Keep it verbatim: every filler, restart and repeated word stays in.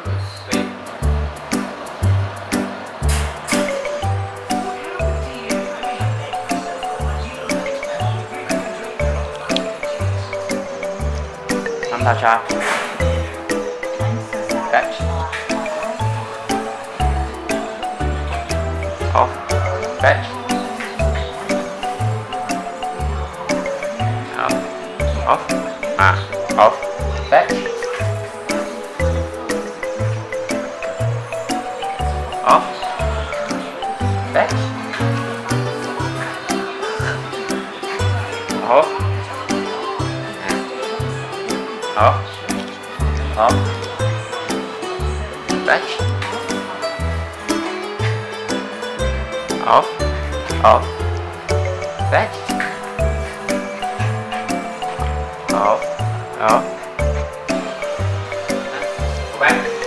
Sweet. Năm thao cha. Fetch. Off. Fetch. Off. Off. À. Off. Fetch. Off. Fetch. Off. Off. Off. Fetch. Off. Off. Fetch. Off. Off. Go back.